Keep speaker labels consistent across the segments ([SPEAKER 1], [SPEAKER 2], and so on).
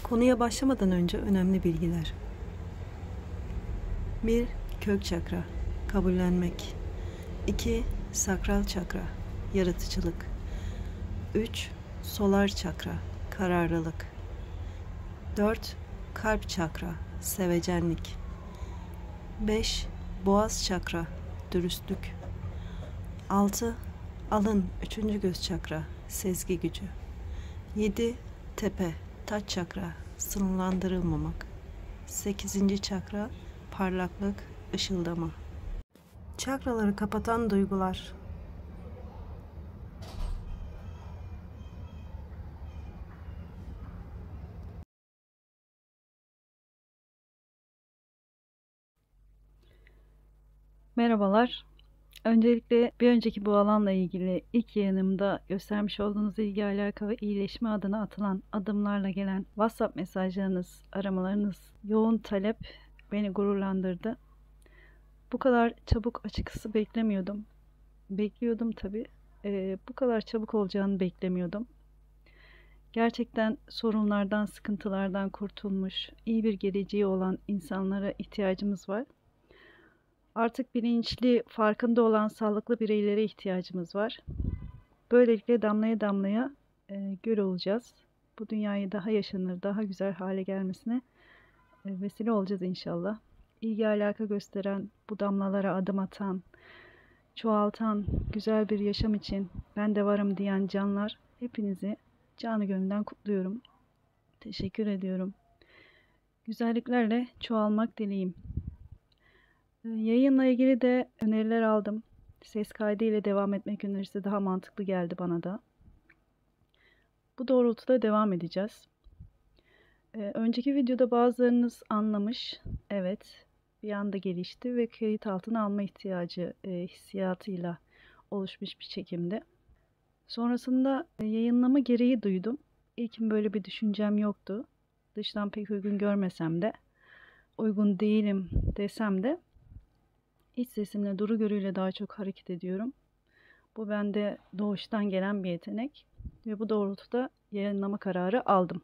[SPEAKER 1] Konuya başlamadan önce önemli bilgiler. 1. Kök çakra, kabullenmek. 2. Sakral çakra, yaratıcılık. 3. Solar çakra, kararlılık. 4. Kalp çakra, sevecenlik. 5. Boğaz çakra, dürüstlük. 6. Alın, 3. göz çakra, sezgi gücü. 7. Tepe, taç çakra, sınırlandırılmamak. 8. çakra, parlaklık, ışıldama. Çakraları kapatan duygular.
[SPEAKER 2] Merhabalar. Öncelikle bir önceki bu alanla ilgili ilk yayınımda göstermiş olduğunuz ilgi, alaka ve iyileşme adına atılan adımlarla gelen WhatsApp mesajlarınız, aramalarınız, yoğun talep beni gururlandırdı. Bu kadar çabuk açıkçası beklemiyordum. Bekliyordum tabii. Bu kadar çabuk olacağını beklemiyordum. Gerçekten sorunlardan, sıkıntılardan kurtulmuş, iyi bir geleceği olan insanlara ihtiyacımız var. Artık bilinçli, farkında olan sağlıklı bireylere ihtiyacımız var. Böylelikle damlaya damlaya göl olacağız. Bu dünyayı daha yaşanır, daha güzel hale gelmesine vesile olacağız inşallah. İlgi alaka gösteren, bu damlalara adım atan, çoğaltan, güzel bir yaşam için ben de varım diyen canlar, hepinizi canı gönülden kutluyorum. Teşekkür ediyorum. Güzelliklerle çoğalmak dileğim. Yayınla ilgili de öneriler aldım. Ses kaydı ile devam etmek önerisi daha mantıklı geldi bana da. Bu doğrultuda devam edeceğiz. Önceki videoda bazılarınız anlamış. Evet, bir anda gelişti ve kayıt altına alma ihtiyacı hissiyatıyla oluşmuş bir çekimdi. Sonrasında yayınlama gereği duydum. İlkin böyle bir düşüncem yoktu. Dıştan pek uygun görmesem de, uygun değilim desem de İç sesimle, duru görüyle daha çok hareket ediyorum. Bu bende doğuştan gelen bir yetenek ve bu doğrultuda yayınlama kararı aldım.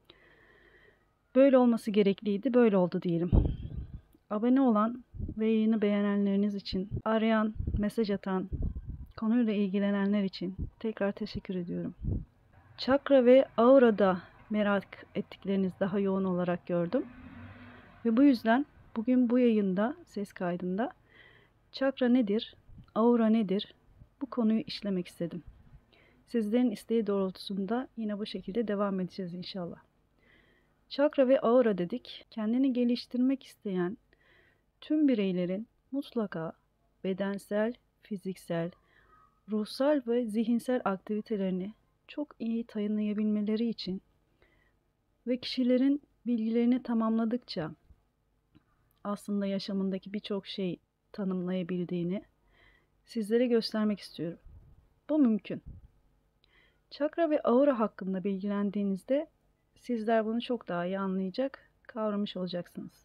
[SPEAKER 2] Böyle olması gerekliydi, böyle oldu diyelim. Abone olan ve yayını beğenenleriniz için, arayan, mesaj atan, konuyla ilgilenenler için tekrar teşekkür ediyorum. Çakra ve aurada merak ettikleriniz daha yoğun olarak gördüm. Ve bu yüzden bugün bu yayında, ses kaydında çakra nedir, aura nedir, bu konuyu işlemek istedim. Sizlerin isteği doğrultusunda yine bu şekilde devam edeceğiz inşallah. Çakra ve aura dedik, kendini geliştirmek isteyen tüm bireylerin mutlaka bedensel, fiziksel, ruhsal ve zihinsel aktivitelerini çok iyi tanımlayabilmeleri için ve kişilerin bilgilerini tamamladıkça aslında yaşamındaki birçok şey tanımlayabildiğini sizlere göstermek istiyorum. Bu mümkün. Çakra ve aura hakkında bilgilendiğinizde sizler bunu çok daha iyi anlayacak, kavramış olacaksınız.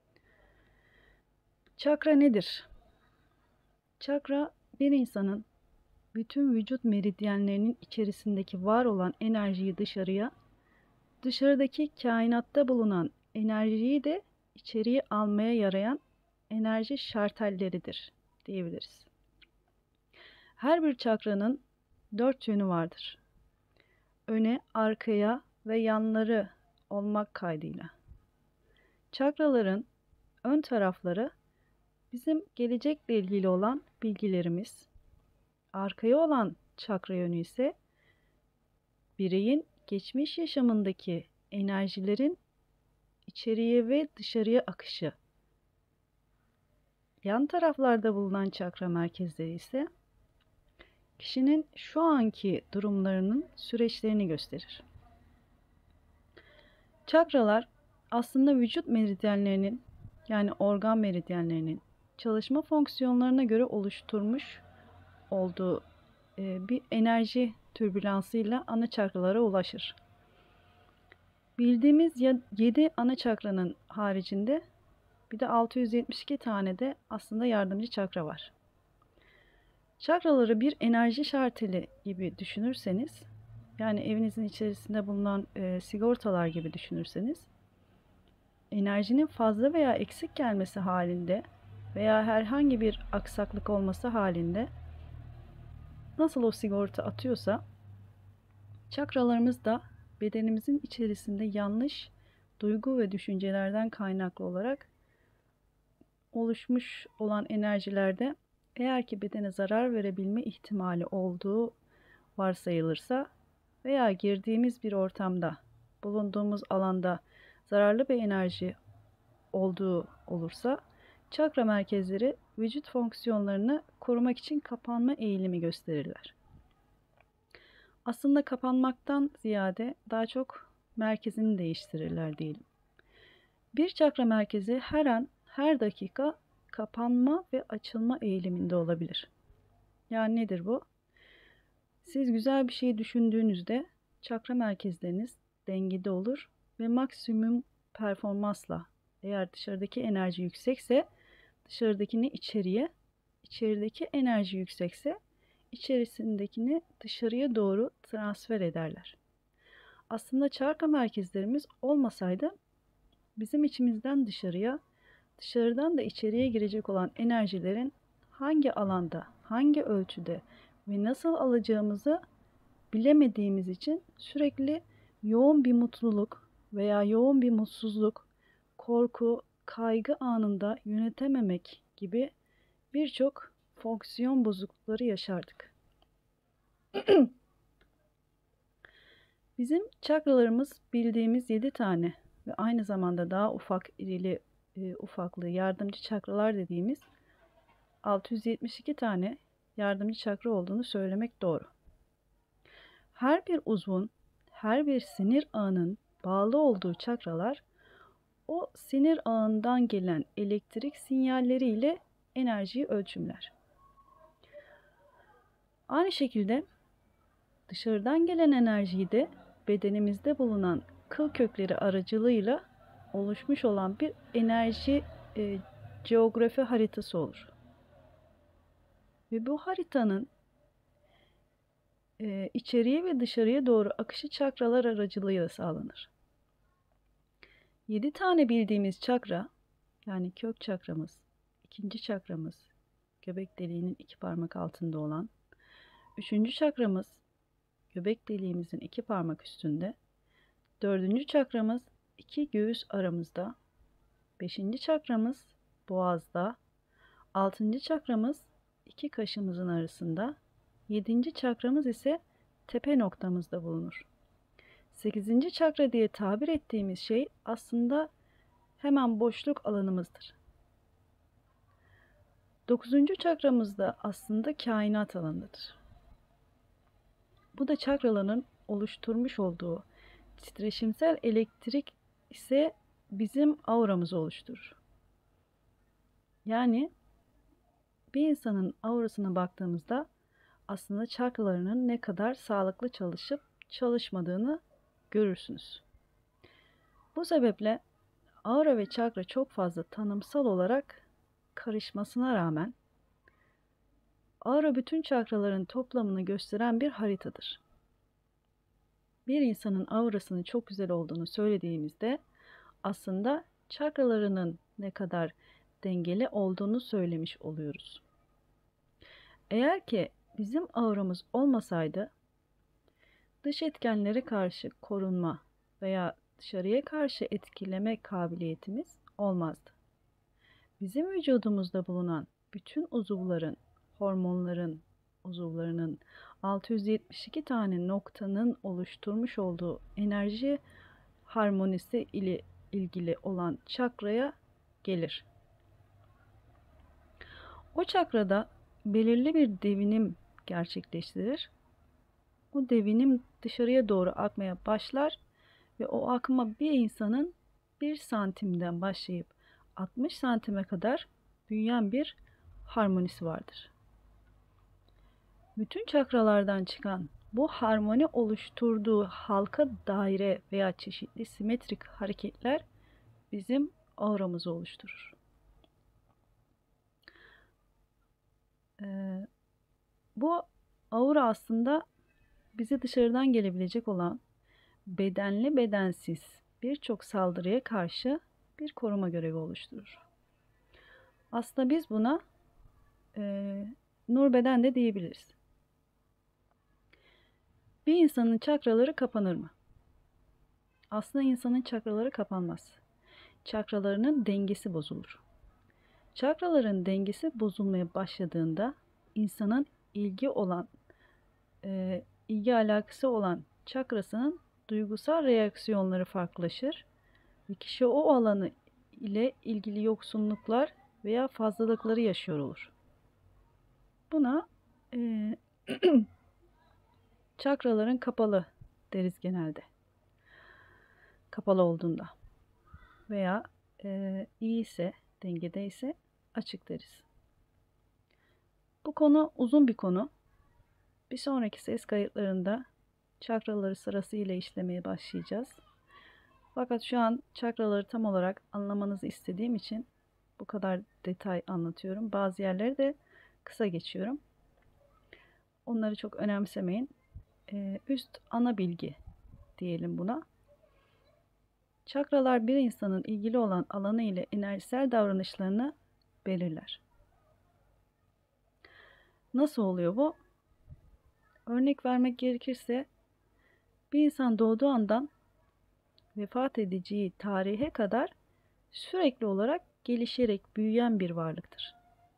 [SPEAKER 2] Çakra nedir? Çakra bir insanın bütün vücut meridyenlerinin içerisindeki var olan enerjiyi dışarıdaki kainatta bulunan enerjiyi de içeriye almaya yarayan enerji şartelleridir diyebiliriz. Her bir çakranın 4 yönü vardır. Öne, arkaya ve yanları olmak kaydıyla. Çakraların ön tarafları bizim gelecekle ilgili olan bilgilerimiz, arkaya olan çakra yönü ise bireyin geçmiş yaşamındaki enerjilerin içeriye ve dışarıya akışı. Yan taraflarda bulunan çakra merkezleri ise kişinin şu anki durumlarının süreçlerini gösterir. Çakralar aslında vücut meridyenlerinin yani organ meridyenlerinin çalışma fonksiyonlarına göre oluşturmuş olduğu bir enerji türbülansıyla ana çakralara ulaşır. Bildiğimiz 7 ana çakranın haricinde bir de 672 tane de aslında yardımcı çakra var. Çakraları bir enerji şarteli gibi düşünürseniz yani evinizin içerisinde bulunan sigortalar gibi düşünürseniz, enerjinin fazla veya eksik gelmesi halinde veya herhangi bir aksaklık olması halinde nasıl o sigorta atıyorsa, çakralarımız da bedenimizin içerisinde yanlış duygu ve düşüncelerden kaynaklı olarak oluşmuş olan enerjilerde, eğer ki bedene zarar verebilme ihtimali olduğu varsayılırsa veya girdiğimiz bir ortamda, bulunduğumuz alanda zararlı bir enerji olduğu olursa, çakra merkezleri vücut fonksiyonlarını korumak için kapanma eğilimi gösterirler. Aslında kapanmaktan ziyade daha çok merkezini değiştirirler diyelim. Bir çakra merkezi her an, her dakika kapanma ve açılma eğiliminde olabilir. Yani nedir bu? Siz güzel bir şey düşündüğünüzde çakra merkezleriniz dengede olur ve maksimum performansla, eğer dışarıdaki enerji yüksekse dışarıdakini içeriye, içerideki enerji yüksekse içerisindekini dışarıya doğru transfer ederler. Aslında çakra merkezlerimiz olmasaydı bizim içimizden dışarıya, dışarıdan da içeriye girecek olan enerjilerin hangi alanda, hangi ölçüde ve nasıl alacağımızı bilemediğimiz için sürekli yoğun bir mutluluk veya yoğun bir mutsuzluk, korku, kaygı anında yönetememek gibi birçok fonksiyon bozuklukları yaşardık. Bizim çakralarımız bildiğimiz 7 tane ve aynı zamanda daha ufaklığı yardımcı çakralar dediğimiz 672 tane yardımcı çakra olduğunu söylemek doğru. Her bir uzvun, her bir sinir ağının bağlı olduğu çakralar, o sinir ağından gelen elektrik sinyalleriyle enerjiyi ölçümler. Aynı şekilde dışarıdan gelen enerjiyi de bedenimizde bulunan kıl kökleri aracılığıyla oluşmuş olan bir enerji geografi haritası olur. Ve bu haritanın içeriye ve dışarıya doğru akışı çakralar aracılığıyla sağlanır. 7 tane bildiğimiz çakra, yani kök çakramız, ikinci çakramız, göbek deliğinin 2 parmak altında olan, üçüncü çakramız, göbek deliğimizin 2 parmak üstünde, dördüncü çakramız 2 göğüs aramızda, beşinci çakramız boğazda, altıncı çakramız 2 kaşımızın arasında, yedinci çakramız ise tepe noktamızda bulunur. 8. çakra diye tabir ettiğimiz şey aslında hemen boşluk alanımızdır. 9. çakramız da aslında kainat alanıdır. Bu da çakraların oluşturmuş olduğu titreşimsel elektrik ise bizim auramızı oluşturur. Yani bir insanın aurasına baktığımızda aslında çakralarının ne kadar sağlıklı çalışıp çalışmadığını görürsünüz. Bu sebeple aura ve çakra çok fazla tanımsal olarak karışmasına rağmen aura bütün çakraların toplamını gösteren bir haritadır. Bir insanın aurasının çok güzel olduğunu söylediğimizde aslında çakralarının ne kadar dengeli olduğunu söylemiş oluyoruz. Eğer ki bizim auramız olmasaydı dış etkenlere karşı korunma veya dışarıya karşı etkileme kabiliyetimiz olmazdı. Bizim vücudumuzda bulunan bütün uzuvların, hormonların, uzuvlarının 672 tane noktanın oluşturmuş olduğu enerji harmonisi ile ilgili olan çakraya gelir. O çakrada belirli bir devinim gerçekleştirir. O devinim dışarıya doğru akmaya başlar ve o akma bir insanın 1 santimden başlayıp 60 santime kadar büyüyen bir harmonisi vardır. Bütün çakralardan çıkan bu harmoni oluşturduğu halka daire veya çeşitli simetrik hareketler bizim auramızı oluşturur. Bu aura aslında bize dışarıdan gelebilecek olan bedenli bedensiz birçok saldırıya karşı bir koruma görevi oluşturur. Aslında biz buna nur beden de diyebiliriz. Bir insanın çakraları kapanır mı? Aslında insanın çakraları kapanmaz. Çakralarının dengesi bozulur. Çakraların dengesi bozulmaya başladığında insanın ilgi alakası olan çakrasının duygusal reaksiyonları farklılaşır ve kişi o alanı ile ilgili yoksunluklar veya fazlalıkları yaşıyor olur. Buna çakraların kapalı deriz genelde. Kapalı olduğunda veya iyi ise, dengedeyse açık deriz. Bu konu uzun bir konu. Bir sonraki ses kayıtlarında çakraları sırasıyla işlemeye başlayacağız. Fakat şu an çakraları tam olarak anlamanızı istediğim için bu kadar detay anlatıyorum. Bazı yerleri de kısa geçiyorum. Onları çok önemsemeyin. Üst ana bilgi diyelim buna. Çakralar bir insanın ilgili olan alanı ile enerjisel davranışlarını belirler. Nasıl oluyor bu? Örnek vermek gerekirse bir insan doğduğu andan vefat edeceği tarihe kadar sürekli olarak gelişerek büyüyen bir varlıktır.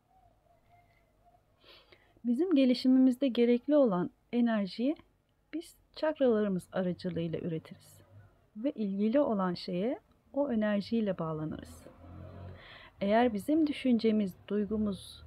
[SPEAKER 2] Bizim gelişimimizde gerekli olan enerjiyi biz çakralarımız aracılığıyla üretiriz ve ilgili olan şeye o enerjiyle bağlanırız. Eğer bizim düşüncemiz, duygumuz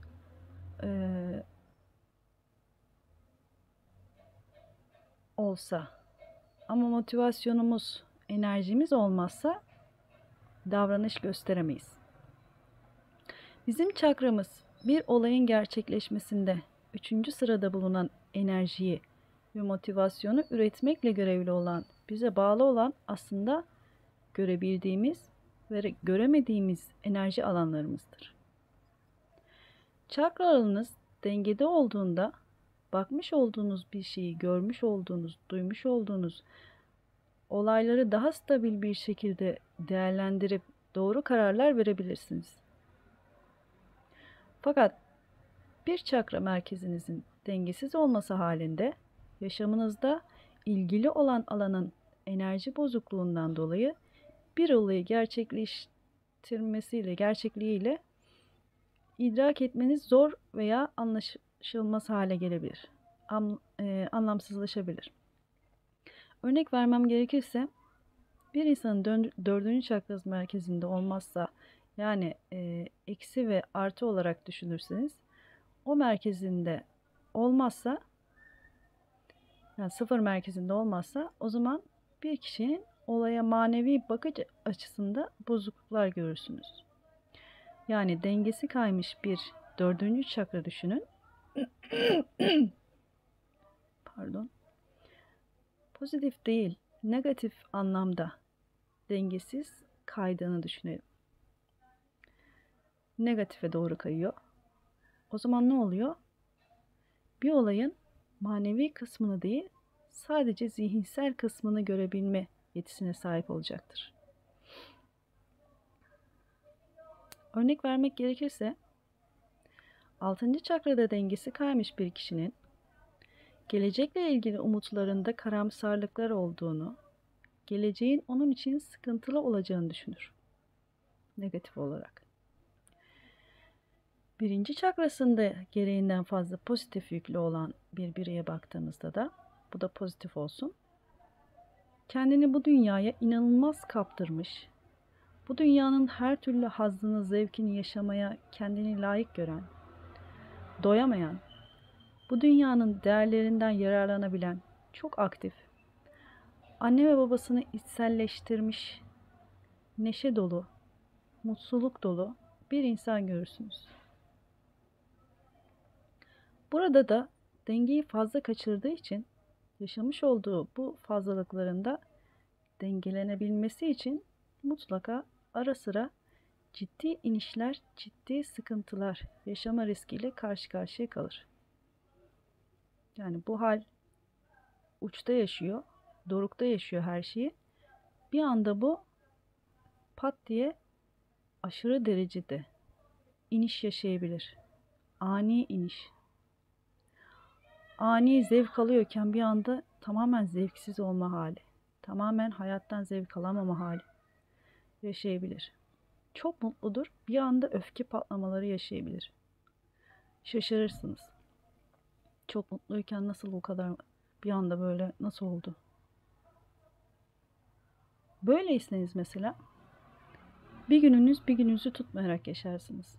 [SPEAKER 2] olsa ama motivasyonumuz, enerjimiz olmazsa davranış gösteremeyiz. Bizim çakramız bir olayın gerçekleşmesinde 3. sırada bulunan enerjiyi ve motivasyonu üretmekle görevli olan, bize bağlı olan aslında görebildiğimiz ve göremediğimiz enerji alanlarımızdır. Çakralarınız dengede olduğunda bakmış olduğunuz bir şeyi, görmüş olduğunuz, duymuş olduğunuz olayları daha stabil bir şekilde değerlendirip doğru kararlar verebilirsiniz. Fakat bir çakra merkezinizin dengesiz olması halinde yaşamınızda ilgili olan alanın enerji bozukluğundan dolayı bir olayı gerçekliğiyle idrak etmeniz zor veya anlaşılmaz hale gelebilir. Anlamsızlaşabilir. Örnek vermem gerekirse bir insanın 4. çakrası merkezinde olmazsa, yani eksi ve artı olarak düşünürseniz, o merkezinde olmazsa, yani 0 merkezinde olmazsa, o zaman bir kişinin olaya manevi bakış açısında bozukluklar görürsünüz. Yani dengesi kaymış bir 4. çakra düşünün. Pardon. Pozitif değil, negatif anlamda dengesiz kaydığını düşünelim. Negatife doğru kayıyor. O zaman ne oluyor? Bir olayın manevi kısmını değil, sadece zihinsel kısmını görebilme yetisine sahip olacaktır. Örnek vermek gerekirse, 6. çakrada dengesi kaymış bir kişinin gelecekle ilgili umutlarında karamsarlıklar olduğunu, geleceğin onun için sıkıntılı olacağını düşünür. Negatif olarak. 1. çakrasında gereğinden fazla pozitif yüklü olan bir bireye baktığımızda da, bu da pozitif olsun, kendini bu dünyaya inanılmaz kaptırmış, bu dünyanın her türlü hazzını, zevkini yaşamaya kendini layık gören, doyamayan, bu dünyanın değerlerinden yararlanabilen, çok aktif, anne ve babasını içselleştirmiş, neşe dolu, mutluluk dolu bir insan görürsünüz. Burada da dengeyi fazla kaçırdığı için yaşamış olduğu bu fazlalıklarında dengelenebilmesi için mutlaka ara sıra ciddi inişler, ciddi sıkıntılar yaşama riskiyle karşı karşıya kalır. Yani bu hal uçta yaşıyor, dorukta yaşıyor her şeyi. Bir anda bu pat diye aşırı derecede iniş yaşayabilir. Ani iniş. Ani zevk alıyorken bir anda tamamen zevksiz olma hali. Tamamen hayattan zevk alamama hali yaşayabilir. Çok mutludur. Bir anda öfke patlamaları yaşayabilir. Şaşırırsınız. Çok mutluyken nasıl bu kadar bir anda böyle nasıl oldu? Böyleyseniz mesela bir gününüz bir gününüzü tutmayarak yaşarsınız.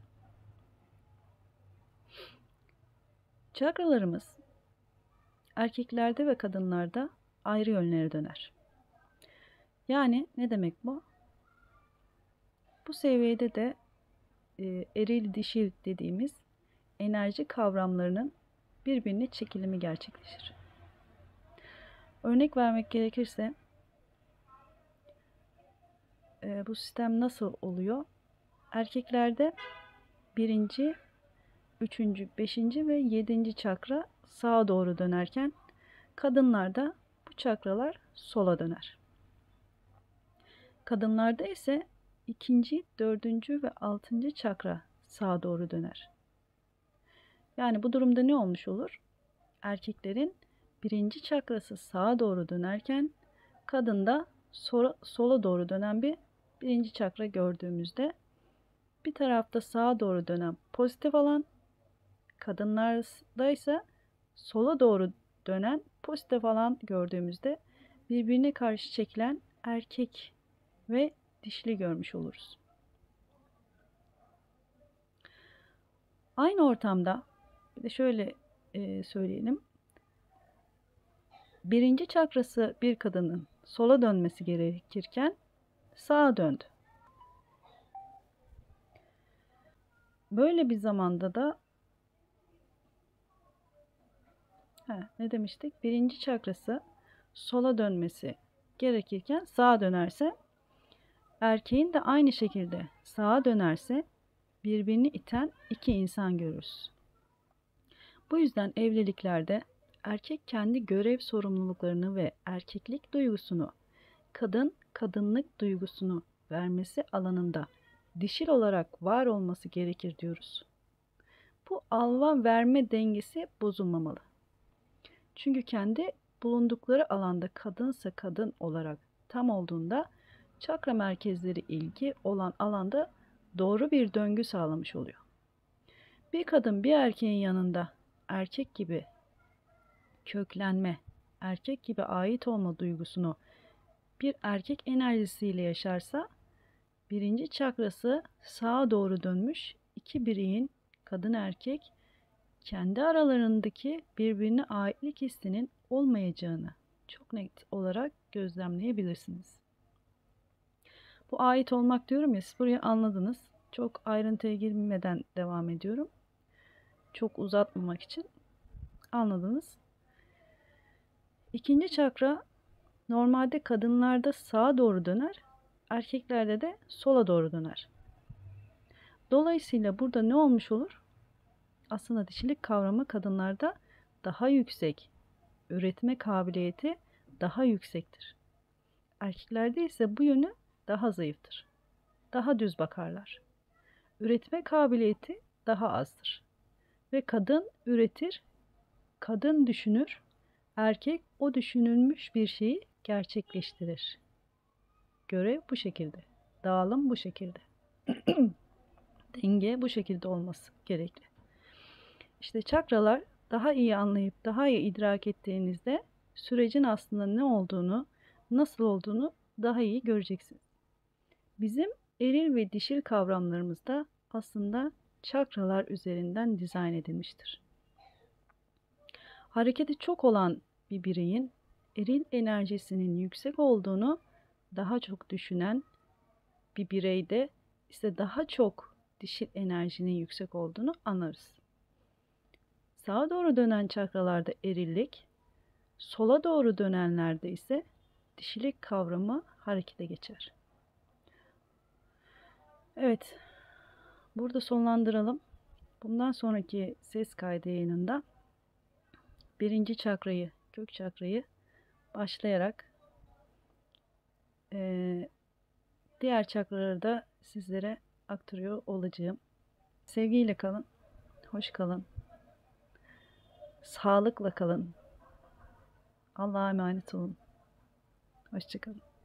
[SPEAKER 2] Çakralarımız erkeklerde ve kadınlarda ayrı yönlere döner. Yani ne demek bu? Bu seviyede de eril dişil dediğimiz enerji kavramlarının birbirine çekilimi gerçekleşir. Örnek vermek gerekirse bu sistem nasıl oluyor? Erkeklerde birinci, üçüncü, beşinci ve yedinci çakra sağa doğru dönerken kadınlarda bu çakralar sola döner. Kadınlarda ise ikinci, dördüncü ve altıncı çakra sağa doğru döner. Yani bu durumda ne olmuş olur? Erkeklerin birinci çakrası sağa doğru dönerken kadında sola doğru dönen birinci çakra gördüğümüzde bir tarafta sağa doğru dönen pozitif alan, kadınlarda ise sola doğru dönen pozitif alan gördüğümüzde birbirine karşı çekilen erkek ve dişili görmüş oluruz. Aynı ortamda bir de şöyle söyleyelim. Birinci çakrası bir kadının sola dönmesi gerekirken sağa döndü. Böyle bir zamanda da ne demiştik? Birinci çakrası sola dönmesi gerekirken sağa dönerse, erkeğin de aynı şekilde sağa dönerse birbirini iten iki insan görürüz. Bu yüzden evliliklerde erkek kendi görev sorumluluklarını ve erkeklik duygusunu, kadın kadınlık duygusunu vermesi alanında dişil olarak var olması gerekir diyoruz. Bu alma verme dengesi bozulmamalı. Çünkü kendi bulundukları alanda kadınsa kadın olarak tam olduğunda çakra merkezleri ilgi olan alanda doğru bir döngü sağlamış oluyor. Bir kadın bir erkeğin yanında erkek gibi köklenme, erkek gibi ait olma duygusunu bir erkek enerjisiyle yaşarsa, birinci çakrası sağa doğru dönmüş iki bireyin, kadın erkek, kendi aralarındaki birbirine aitlik hissinin olmayacağını çok net olarak gözlemleyebilirsiniz. Bu ait olmak diyorum ya, siz burayı anladınız. Çok ayrıntıya girmeden devam ediyorum. Çok uzatmamak için anladınız. İkinci çakra normalde kadınlarda sağa doğru döner, erkeklerde de sola doğru döner. Dolayısıyla burada ne olmuş olur? Aslında dişilik kavramı kadınlarda daha yüksek, üretme kabiliyeti daha yüksektir. Erkeklerde ise bu yönü daha zayıftır. Daha düz bakarlar. Üretme kabiliyeti daha azdır. Ve kadın üretir, kadın düşünür, erkek o düşünülmüş bir şeyi gerçekleştirir. Görev bu şekilde. Dağılım bu şekilde. Denge bu şekilde olması gerekli. İşte çakralar daha iyi anlayıp daha iyi idrak ettiğinizde sürecin aslında ne olduğunu, nasıl olduğunu daha iyi göreceksiniz. Bizim eril ve dişil kavramlarımız da aslında çakralar üzerinden dizayn edilmiştir. Hareketi çok olan bir bireyin eril enerjisinin yüksek olduğunu daha çok düşünen bir bireyde ise daha çok dişil enerjinin yüksek olduğunu anlarız. Sağa doğru dönen çakralarda erillik, sola doğru dönenlerde ise dişilik kavramı harekete geçer. Evet, burada sonlandıralım. Bundan sonraki ses kaydı yayınında birinci çakrayı, kök çakrayı başlayarak diğer çakraları da sizlere aktarıyor olacağım. Sevgiyle kalın, hoş kalın, sağlıkla kalın. Allah'a emanet olun. Hoşça kalın.